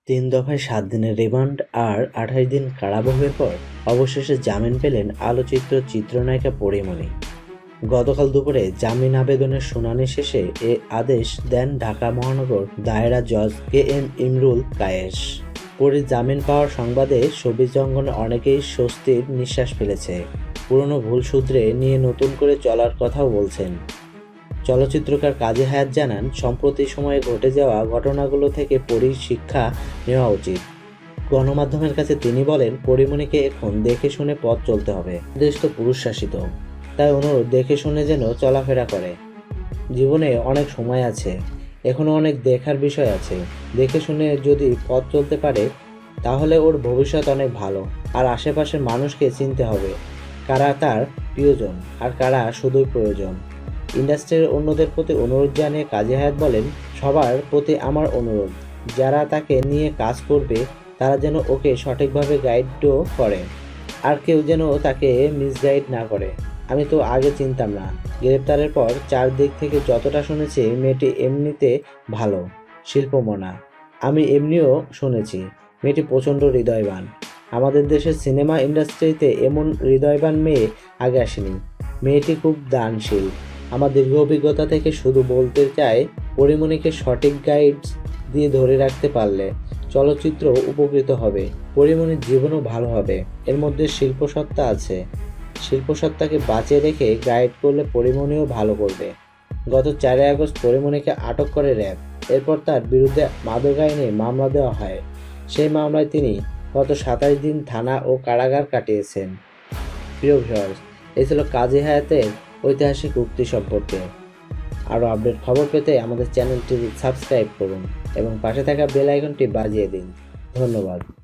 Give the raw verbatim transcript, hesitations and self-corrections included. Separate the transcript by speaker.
Speaker 1: তিন দফায় সাত দিনের রিমান্ড আর আঠাশ দিন কারাভোগের পর অবশেষে জামিন পেলেন আলোচিত চিত্রনায়িকা পরীমনি। গতকাল দুপুরে জামিন আবেদনের শুনানি শেষে এ আদেশ দেন ঢাকা মহানগর দায়রা জজ কে এম ইমরুল কায়েস। পরে জামিন পাওয়ার সংবাদে শোবিজ অঙ্গনে অনেকেই স্বস্তির নিঃশ্বাস ফেলেছে। পুরনো ভুল শুধরে নিয়ে নতুন করে চলার কথাও বলছেন। চলচ্চিত্রকার কাজী হায়াৎ জানান, সম্প্রতি সময়ে ঘটে যাওয়া ঘটনাগুলো থেকে পরীর শিক্ষা নেওয়া উচিত। গণমাধ্যমের কাছে তিনি বলেন, পরীমনিকে এখন দেখে শুনে পথ চলতে হবে। দেশ তো পুরুষ শাসিত, তাই অনুরোধ দেখে শুনে যেন চলাফেরা করে। জীবনে অনেক সময় আছে, এখনো অনেক দেখার বিষয় আছে। দেখে শুনে যদি পথ চলতে পারে তাহলে ওর ভবিষ্যৎ অনেক ভালো। আর আশেপাশের মানুষকে চিনতে হবে, কারা তার প্রিয়জন আর কারা শুধুই প্রয়োজন। ইন্ডাস্ট্রির অন্যদের প্রতি অনুরোধ জানিয়ে কাজী হায়াৎ বলেন, সবার প্রতি আমার অনুরোধ, যারা তাকে নিয়ে কাজ করবে তারা যেন ওকে সঠিকভাবে গাইডও করে, আর কেউ যেন তাকে মিসগাইড না করে। আমি তো আগে চিনতাম না, গ্রেপ্তারের পর চারদিক থেকে যতটা শুনেছি মেয়েটি এমনিতে ভালো, শিল্পমনা। আমি এমনিও শুনেছি মেয়েটি প্রচণ্ড হৃদয়বান। আমাদের দেশের সিনেমা ইন্ডাস্ট্রিতে এমন হৃদয়বান মেয়ে আগে আসেনি। মেয়েটি খুব দানশীল। আমার দীর্ঘ অভিজ্ঞতা থেকে শুধু বলতে চাই, পরীমনিকে সঠিক গাইডস দিয়ে ধরে রাখতে পারলে চলচ্চিত্র উপকৃত হবে, পরীমনির জীবনও ভালো হবে। এর মধ্যে শিল্পসত্তা আছে, শিল্পসত্তাকে বাঁচিয়ে রেখে গাইড করলে পরীমনিও ভালো করবে। গত চারই আগস্ট পরীমনিকে আটক করে র্যাব। এরপর তার বিরুদ্ধে মাদক আইনে মামলা দেওয়া হয়। সেই মামলায় তিনি গত সাতাশ দিন থানা ও কারাগার কাটিয়েছেন। প্রিয় ভিউয়ার্স, এই ছিল কাজী হায়াতের ঐতিহাসিক উক্তি সম্পর্কে। আরও আপডেট খবর পেতে আমাদের চ্যানেলটি সাবস্ক্রাইব করুন এবং পাশে থাকা বেল আইকনটি বাজিয়ে দিন। ধন্যবাদ।